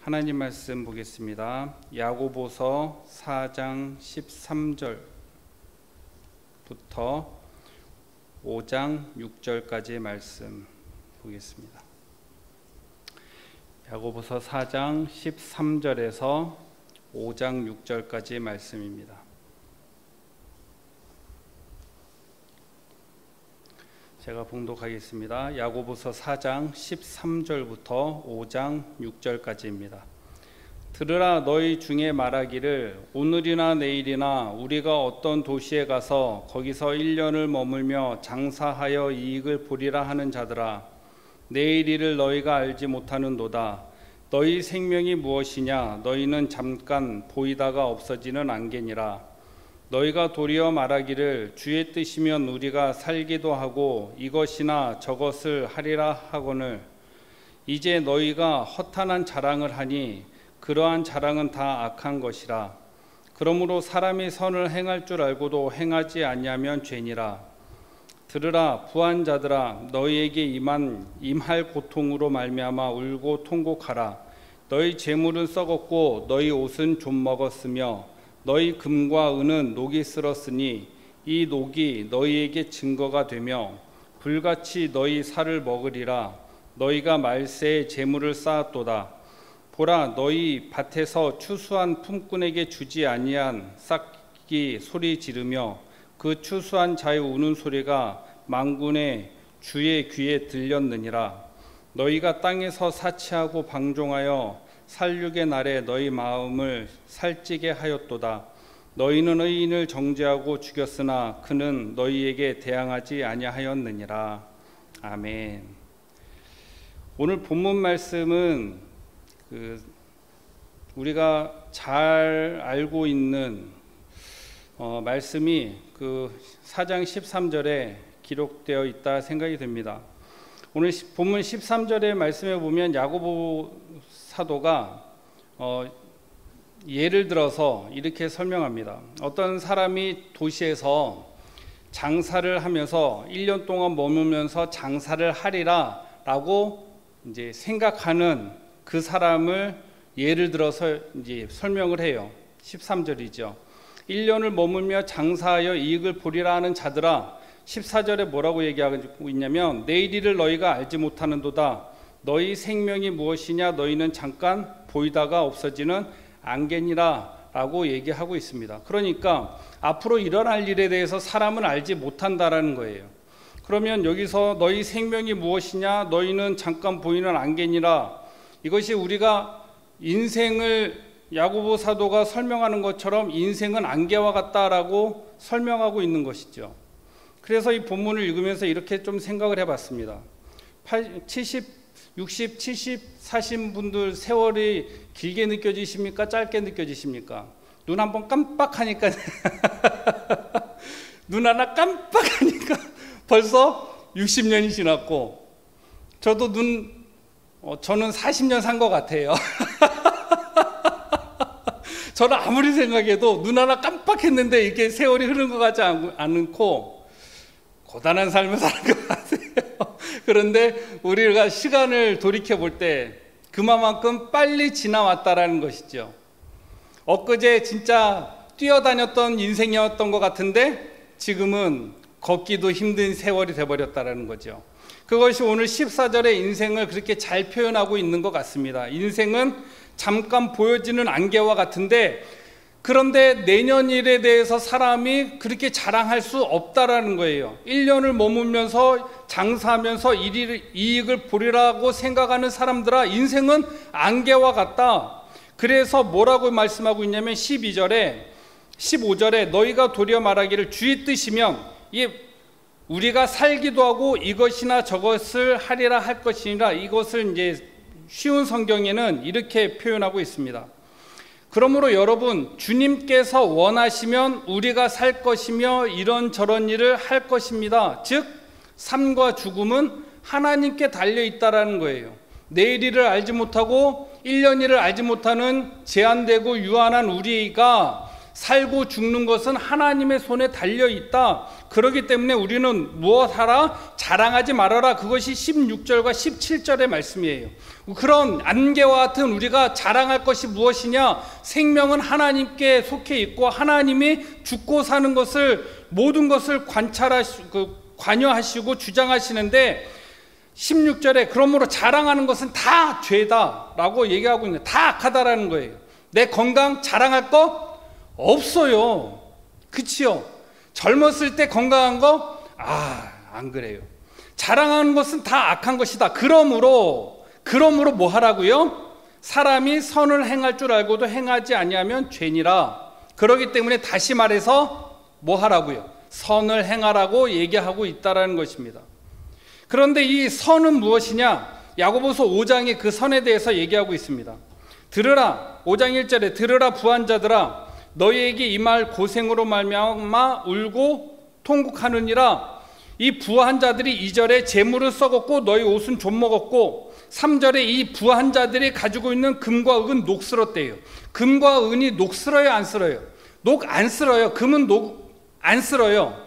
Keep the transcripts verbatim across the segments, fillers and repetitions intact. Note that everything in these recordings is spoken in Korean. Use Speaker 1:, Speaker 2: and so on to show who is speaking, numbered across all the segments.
Speaker 1: 하나님 말씀 보겠습니다. 야고보서 사 장 십삼 절부터 오 장 육 절까지의 말씀 보겠습니다. 야고보서 사 장 십삼 절에서 오 장 육 절까지의 말씀입니다. 제가 봉독하겠습니다. 야고보서 사 장 십삼 절부터 오 장 육 절까지입니다. 들으라, 너희 중에 말하기를 오늘이나 내일이나 우리가 어떤 도시에 가서 거기서 일 년을 머물며 장사하여 이익을 보리라 하는 자들아, 내일 일을 너희가 알지 못하는도다. 너희 생명이 무엇이냐? 너희는 잠깐 보이다가 없어지는 안개니라. 너희가 도리어 말하기를 주의 뜻이면 우리가 살기도 하고 이것이나 저것을 하리라 하거늘, 이제 너희가 허탄한 자랑을 하니 그러한 자랑은 다 악한 것이라. 그러므로 사람이 선을 행할 줄 알고도 행하지 아니하면 죄니라. 들으라, 부한 자들아, 너희에게 임한 임할 고통으로 말미암아 울고 통곡하라. 너희 재물은 썩었고 너희 옷은 좀 먹었으며 너희 금과 은은 녹이 쓸었으니 이 녹이 너희에게 증거가 되며 불같이 너희 살을 먹으리라. 너희가 말세에 재물을 쌓았도다. 보라, 너희 밭에서 추수한 품꾼에게 주지 아니한 싹이 소리 지르며 그 추수한 자의 우는 소리가 만군의 주의 귀에 들렸느니라. 너희가 땅에서 사치하고 방종하여 살육의 날에 너희 마음을 살찌게 하였도다. 너희는 의인을 정죄하고 죽였으나 그는 너희에게 대항하지 아니하였느니라. 아멘. 오늘 본문 말씀은 그 우리가 잘 알고 있는 어, 말씀이 그 사 장 십삼 절에 기록되어 있다 생각이 됩니다. 오늘 본문 십삼 절의 말씀에 보면 야고보 사도가 어, 예를 들어서 이렇게 설명합니다. 어떤 사람이 도시에서 장사를 하면서 일 년 동안 머물면서 장사를 하리라 라고 이제 생각하는 그 사람을 예를 들어서 이제 설명을 해요. 십삼 절이죠. 일 년을 머물며 장사하여 이익을 보리라 하는 자들아, 십사 절에 뭐라고 얘기하고 있냐면 내일 일을 너희가 알지 못하는도다. 너희 생명이 무엇이냐? 너희는 잠깐 보이다가 없어지는 안개니라 라고 얘기하고 있습니다. 그러니까 앞으로 일어날 일에 대해서 사람은 알지 못한다라는 거예요. 그러면 여기서 너희 생명이 무엇이냐? 너희는 잠깐 보이는 안개니라, 이것이 우리가 인생을 야고보 사도가 설명하는 것처럼 인생은 안개와 같다라고 설명하고 있는 것이죠. 그래서 이 본문을 읽으면서 이렇게 좀 생각을 해봤습니다. 칠십 육십, 칠십 사신 분들 세월이 길게 느껴지십니까? 짧게 느껴지십니까? 눈 한번 깜빡하니까 눈 하나 깜빡하니까 벌써 육십 년이 지났고, 저도 눈 어, 저는 사십 년 산 것 같아요. 저는 아무리 생각해도 눈 하나 깜빡했는데 이렇게 세월이 흐른 것 같지 않고 고단한 삶을 사는 것 같아요. 그런데 우리가 시간을 돌이켜 볼 때 그만큼 빨리 지나왔다라는 것이죠. 엊그제 진짜 뛰어다녔던 인생이었던 것 같은데 지금은 걷기도 힘든 세월이 돼버렸다라는 거죠. 그것이 오늘 십사 절의 인생을 그렇게 잘 표현하고 있는 것 같습니다. 인생은 잠깐 보여지는 안개와 같은데, 그런데 내년 일에 대해서 사람이 그렇게 자랑할 수 없다라는 거예요. 일 년을 머물면서 장사하면서 이익을 보리라고 생각하는 사람들아, 인생은 안개와 같다. 그래서 뭐라고 말씀하고 있냐면 십이 절에 십오 절에 너희가 도리어 말하기를 주의 뜻이면, 이 우리가 살기도 하고 이것이나 저것을 하리라 할 것이니라, 이것을 이제 쉬운 성경에는 이렇게 표현하고 있습니다. 그러므로 여러분, 주님께서 원하시면 우리가 살 것이며 이런저런 일을 할 것입니다. 즉 삶과 죽음은 하나님께 달려있다라는 거예요. 내일 일을 알지 못하고 일 년 일을 알지 못하는 제한되고 유한한 우리가 살고 죽는 것은 하나님의 손에 달려있다. 그렇기 때문에 우리는 무엇하라? 자랑하지 말아라. 그것이 십육 절과 십칠 절의 말씀이에요. 그런 안개와 같은 우리가 자랑할 것이 무엇이냐? 생명은 하나님께 속해 있고 하나님이 죽고 사는 것을 모든 것을 관찰하시고 관여하시고 주장하시는데 십육 절에 그러므로 자랑하는 것은 다 죄다라고 얘기하고 있는데 다 악하다라는 거예요. 내 건강 자랑할 거 없어요. 그치요? 젊었을 때 건강한 거? 아, 안 그래요. 자랑하는 것은 다 악한 것이다. 그러므로 그러므로 뭐 하라고요? 사람이 선을 행할 줄 알고도 행하지 아니하면 죄니라. 그렇기 때문에 다시 말해서 뭐 하라고요? 선을 행하라고 얘기하고 있다라는 것입니다. 그런데 이 선은 무엇이냐? 야고보서 오 장에 그 선에 대해서 얘기하고 있습니다. 들으라, 오 장 일 절에 들으라 부한자들아, 너희에게 이 말 고생으로 말미암아 울고 통곡하느니라. 이 부한 자들이 이 절에 재물을 썩었고 너희 옷은 좀 먹었고, 삼 절에 이 부한 자들이 가지고 있는 금과 은은 녹슬었대요. 금과 은이 녹슬어요, 안 쓸어요? 녹 안 쓸어요. 금은 녹 안 쓸어요.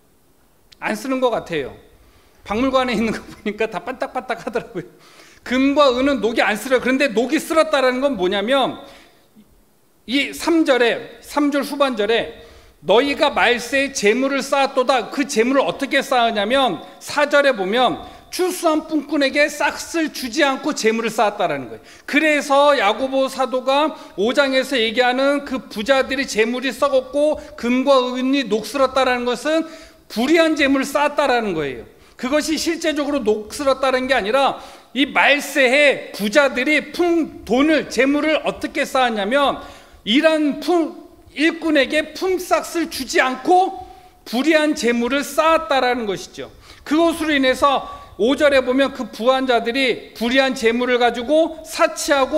Speaker 1: 안 쓰는 것 같아요. 박물관에 있는 거 보니까 다 반딱반딱 하더라고요. 금과 은은 녹이 안 쓸어요. 그런데 녹이 쓸었다는 건 뭐냐면 이 삼 절에 삼 절 후반절에 너희가 말세에 재물을 쌓았도다. 그 재물을 어떻게 쌓았냐면 사 절에 보면 추수한 뿜꾼에게 싹을 주지 않고 재물을 쌓았다라는 거예요. 그래서 야고보 사도가 오 장에서 얘기하는 그 부자들이 재물이 썩었고 금과 은이 녹슬었다라는 것은 불의한 재물을 쌓았다라는 거예요. 그것이 실제적으로 녹슬었다는 게 아니라 이 말세에 부자들이 품 돈을 재물을 어떻게 쌓았냐면 이란 품 일꾼에게 품삯을 주지 않고 불의한 재물을 쌓았다라는 것이죠. 그것으로 인해서 오 절에 보면 그 부한 자들이 불의한 재물을 가지고 사치하고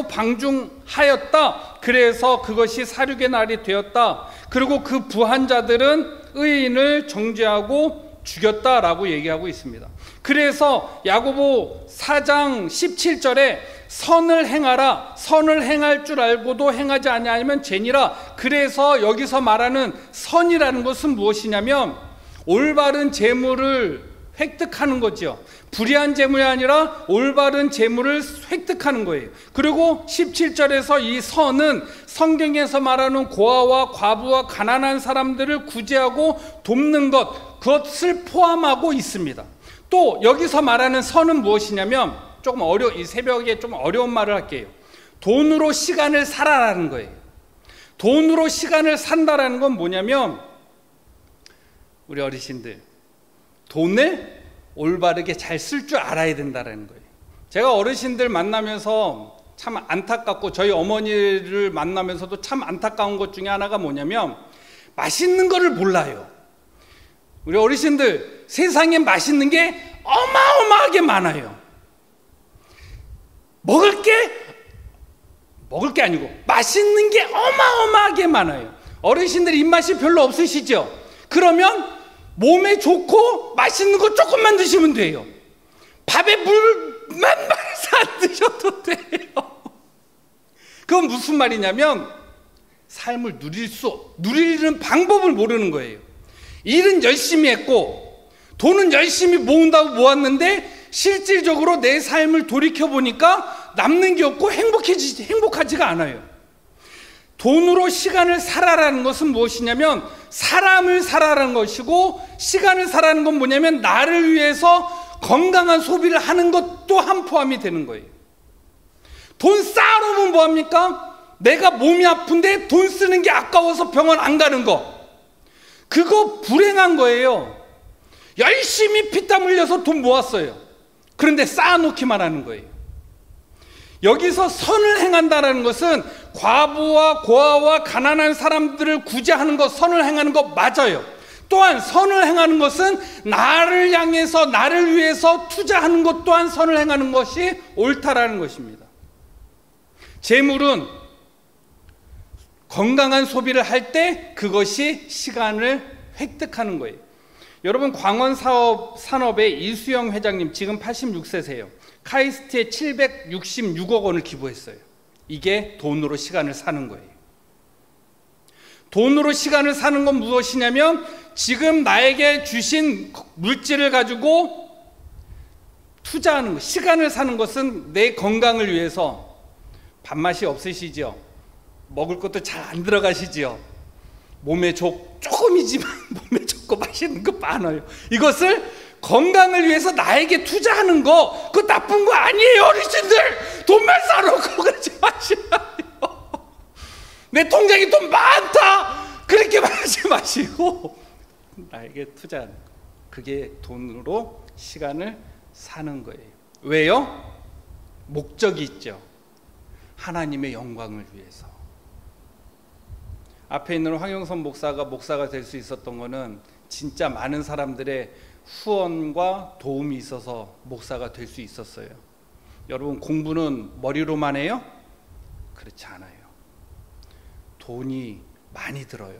Speaker 1: 방중하였다. 그래서 그것이 살육의 날이 되었다. 그리고 그 부한 자들은 의인을 정죄하고 죽였다라고 얘기하고 있습니다. 그래서 야고보 사 장 십칠 절에 선을 행하라. 선을 행할 줄 알고도 행하지 아니하면 죄니라. 그래서 여기서 말하는 선이라는 것은 무엇이냐면 올바른 재물을 획득하는 거죠. 불의한 재물이 아니라 올바른 재물을 획득하는 거예요. 그리고 십칠 절에서 이 선은 성경에서 말하는 고아와 과부와 가난한 사람들을 구제하고 돕는 것, 그것을 포함하고 있습니다. 또 여기서 말하는 선은 무엇이냐면 조금 어려 이 새벽에 좀 어려운 말을 할게요. 돈으로 시간을 살아라는 거예요. 돈으로 시간을 산다라는 건 뭐냐면 우리 어르신들 돈을 올바르게 잘 쓸 줄 알아야 된다는 거예요. 제가 어르신들 만나면서 참 안타깝고 저희 어머니를 만나면서도 참 안타까운 것 중에 하나가 뭐냐면 맛있는 거를 몰라요. 우리 어르신들 세상에 맛있는 게 어마어마하게 많아요. 먹을 게 먹을 게 아니고 맛있는 게 어마어마하게 많아요. 어르신들 입맛이 별로 없으시죠? 그러면 몸에 좋고 맛있는 거 조금만 드시면 돼요. 밥에 물만 말아서 안 드셔도 돼요. 그건 무슨 말이냐면 삶을 누릴 수 누리는 방법을 모르는 거예요. 일은 열심히 했고 돈은 열심히 모은다고 모았는데 실질적으로 내 삶을 돌이켜보니까 남는 게 없고 행복해지, 행복하지가 않아요. 돈으로 시간을 살아라는 것은 무엇이냐면 사람을 살아라는 것이고, 시간을 살아라는 건 뭐냐면 나를 위해서 건강한 소비를 하는 것 또한 포함이 되는 거예요. 돈 쌓아놓으면 뭐합니까? 내가 몸이 아픈데 돈 쓰는 게 아까워서 병원 안 가는 거, 그거 불행한 거예요. 열심히 피땀 흘려서 돈 모았어요. 그런데 쌓아놓기만 하는 거예요. 여기서 선을 행한다는 것은 과부와 고아와 가난한 사람들을 구제하는 것, 선을 행하는 것 맞아요. 또한 선을 행하는 것은 나를 향해서 나를 위해서 투자하는 것 또한 선을 행하는 것이 옳다라는 것입니다. 재물은 건강한 소비를 할 때 그것이 시간을 획득하는 거예요. 여러분, 광원사업 산업의 이수영 회장님 지금 팔십육 세세요. 카이스트에 칠백육십육억 원을 기부했어요. 이게 돈으로 시간을 사는 거예요. 돈으로 시간을 사는 건 무엇이냐면 지금 나에게 주신 물질을 가지고 투자하는 것, 시간을 사는 것은 내 건강을 위해서. 밥맛이 없으시죠? 먹을 것도 잘 안 들어가시지요? 몸에 좋, 조금이지만 몸에 좋고 맛있는 거 많아요. 이것을 건강을 위해서 나에게 투자하는 거, 그거 나쁜 거 아니에요. 어르신들 돈만 쌓아놓고 그러지 마시라요. 내 통장에 돈 많다 그렇게 말하지 마시고 나에게 투자하는 거, 그게 돈으로 시간을 사는 거예요. 왜요? 목적이 있죠. 하나님의 영광을 위해서. 앞에 있는 황영선 목사가 목사가 될 수 있었던 거는 진짜 많은 사람들의 후원과 도움이 있어서 목사가 될 수 있었어요. 여러분, 공부는 머리로만 해요? 그렇지 않아요. 돈이 많이 들어요.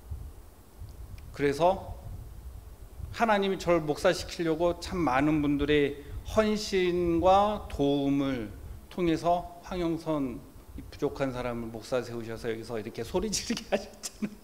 Speaker 1: 그래서 하나님이 저를 목사시키려고 참 많은 분들의 헌신과 도움을 통해서 황영선 이 부족한 사람을 목사 세우셔서 여기서 이렇게 소리 지르게 하셨잖아요.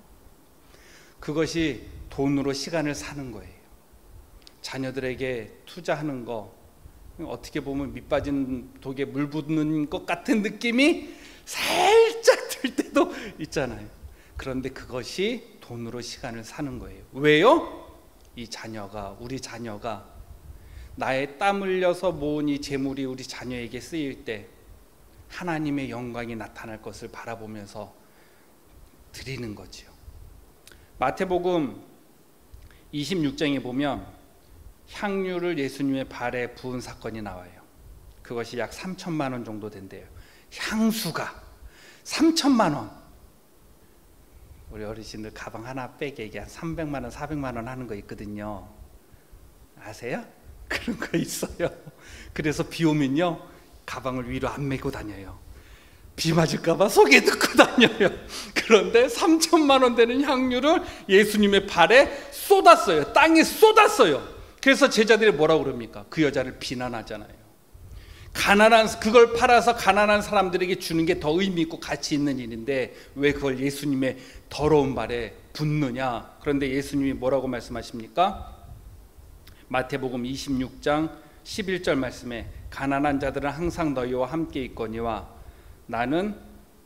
Speaker 1: 그것이 돈으로 시간을 사는 거예요. 자녀들에게 투자하는 거, 어떻게 보면 밑 빠진 독에 물 붓는 것 같은 느낌이 살짝 들 때도 있잖아요. 그런데 그것이 돈으로 시간을 사는 거예요. 왜요? 이 자녀가, 우리 자녀가 나의 땀 흘려서 모은 이 재물이 우리 자녀에게 쓰일 때 하나님의 영광이 나타날 것을 바라보면서 드리는 거지요. 마태복음 이십육 장에 보면 향유를 예수님의 발에 부은 사건이 나와요. 그것이 약 삼천만 원 정도 된대요. 향수가 삼천만 원. 우리 어르신들 가방 하나 빼게 이게 한 삼백만 원, 사백만 원 하는 거 있거든요. 아세요? 그런 거 있어요. 그래서 비 오면요, 가방을 위로 안 메고 다녀요. 비 맞을까 봐 속에 넣고 다녀요. 그런데 삼천만 원 되는 향유를 예수님의 발에 쏟았어요. 땅에 쏟았어요. 그래서 제자들이 뭐라고 그럽니까? 그 여자를 비난하잖아요. 가난한, 그걸 팔아서 가난한 사람들에게 주는 게 더 의미 있고 가치 있는 일인데 왜 그걸 예수님의 더러운 발에 붓느냐? 그런데 예수님이 뭐라고 말씀하십니까? 마태복음 이십육 장 십일 절 말씀에 가난한 자들은 항상 너희와 함께 있거니와 나는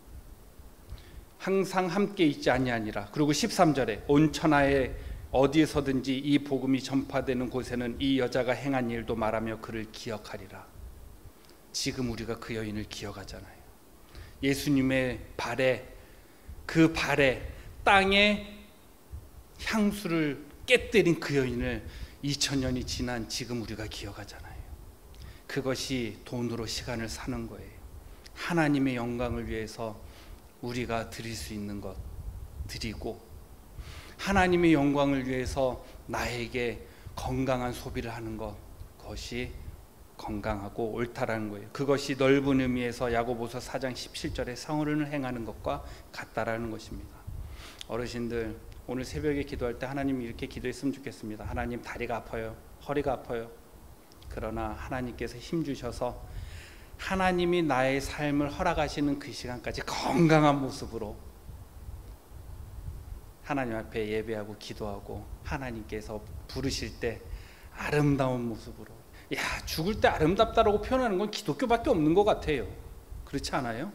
Speaker 1: 항상 함께 있지 아니하니라. 그리고 십삼 절에 온 천하에 어디에서든지 이 복음이 전파되는 곳에는 이 여자가 행한 일도 말하며 그를 기억하리라. 지금 우리가 그 여인을 기억하잖아요. 예수님의 발에, 그 발에 땅에 향수를 깨뜨린 그 여인을 이천 년이 지난 지금 우리가 기억하잖아요. 그것이 돈으로 시간을 사는 거예요. 하나님의 영광을 위해서 우리가 드릴 수 있는 것 드리고, 하나님의 영광을 위해서 나에게 건강한 소비를 하는 것, 그것이 건강하고 옳다라는 거예요. 그것이 넓은 의미에서 야고보서 사 장 십칠 절에 성의를 행하는 것과 같다라는 것입니다. 어르신들, 오늘 새벽에 기도할 때 하나님 이렇게 기도했으면 좋겠습니다. 하나님, 다리가 아파요, 허리가 아파요. 그러나 하나님께서 힘 주셔서 하나님이 나의 삶을 허락하시는 그 시간까지 건강한 모습으로 하나님 앞에 예배하고 기도하고 하나님께서 부르실 때 아름다운 모습으로, 야, 죽을 때 아름답다라고 표현하는 건 기독교밖에 없는 것 같아요. 그렇지 않아요?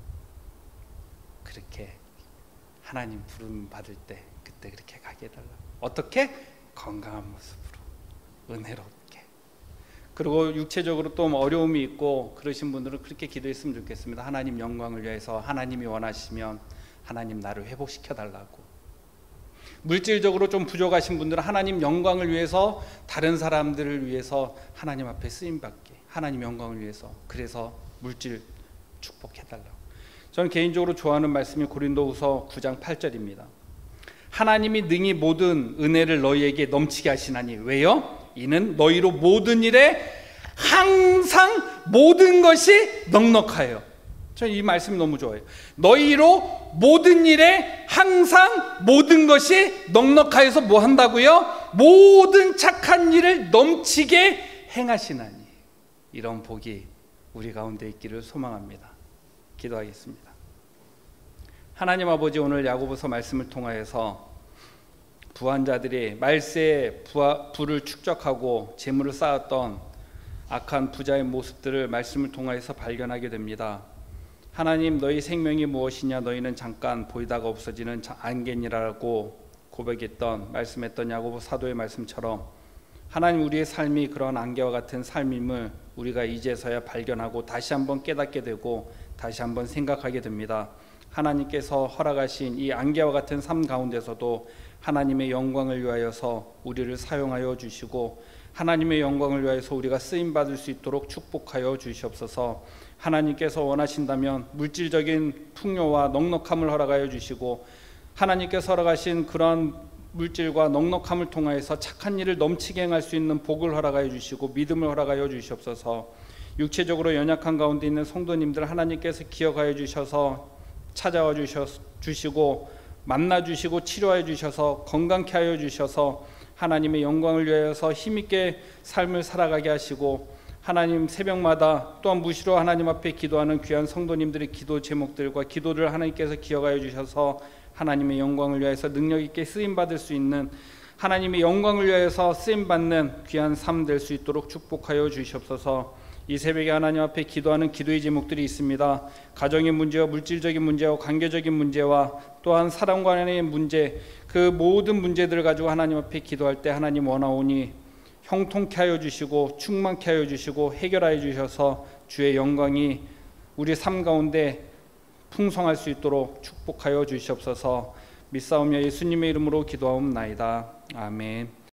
Speaker 1: 그렇게 하나님 부름 받을 때 그때 그렇게 가게 해달라. 어떻게? 건강한 모습으로, 은혜롭게. 그리고 육체적으로 또 어려움이 있고 그러신 분들은 그렇게 기도했으면 좋겠습니다. 하나님 영광을 위해서, 하나님이 원하시면 하나님 나를 회복시켜 달라고. 물질적으로 좀 부족하신 분들은 하나님 영광을 위해서, 다른 사람들을 위해서 하나님 앞에 쓰임받게, 하나님 영광을 위해서, 그래서 물질 축복해달라고. 저는 개인적으로 좋아하는 말씀이 고린도후서 구 장 팔 절입니다. 하나님이 능히 모든 은혜를 너희에게 넘치게 하시나니. 왜요? 이는 너희로 모든 일에 항상 모든 것이 넉넉하여. 저는 이 말씀이 너무 좋아요. 너희로 모든 일에 항상 모든 것이 넉넉하여서 뭐 한다고요? 모든 착한 일을 넘치게 행하시나니. 이런 복이 우리 가운데 있기를 소망합니다. 기도하겠습니다. 하나님 아버지, 오늘 야고보서 말씀을 통하여서 부한 자들이 말세에 부하, 부를 축적하고 재물을 쌓았던 악한 부자의 모습들을 말씀을 통하여서 발견하게 됩니다. 하나님, 너희 생명이 무엇이냐? 너희는 잠깐 보이다가 없어지는 안개니라고 고백했던, 말씀했던 야고보 사도의 말씀처럼 하나님, 우리의 삶이 그런 안개와 같은 삶임을 우리가 이제서야 발견하고 다시 한번 깨닫게 되고 다시 한번 생각하게 됩니다. 하나님께서 허락하신 이 안개와 같은 삶 가운데서도 하나님의 영광을 위하여서 우리를 사용하여 주시고 하나님의 영광을 위하여서 우리가 쓰임받을 수 있도록 축복하여 주시옵소서. 하나님께서 원하신다면 물질적인 풍요와 넉넉함을 허락하여 주시고 하나님께서 허락하신 그런 물질과 넉넉함을 통하여서 착한 일을 넘치게 행할 수 있는 복을 허락하여 주시고 믿음을 허락하여 주시옵소서. 육체적으로 연약한 가운데 있는 성도님들 하나님께서 기억하여 주셔서 찾아와 주시고 만나 주시고 치료하여 주셔서 건강케 하여 주셔서 하나님의 영광을 위하여서 힘있게 삶을 살아가게 하시고 하나님, 새벽마다 또한 무시로 하나님 앞에 기도하는 귀한 성도님들의 기도 제목들과 기도를 하나님께서 기억하여 주셔서 하나님의 영광을 위하여서 능력 있게 쓰임 받을 수 있는, 하나님의 영광을 위하여서 쓰임 받는 귀한 삶 될 수 있도록 축복하여 주시옵소서. 이 새벽에 하나님 앞에 기도하는 기도의 제목들이 있습니다. 가정의 문제와 물질적인 문제와 관계적인 문제와 또한 사람 간의 문제, 그 모든 문제들을 가지고 하나님 앞에 기도할 때 하나님 원하오니 형통케 하여 주시고 충만케 하여 주시고 해결하여 주셔서 주의 영광이 우리 삶 가운데 풍성할 수 있도록 축복하여 주시옵소서. 믿사오며 예수님의 이름으로 기도하옵나이다. 아멘.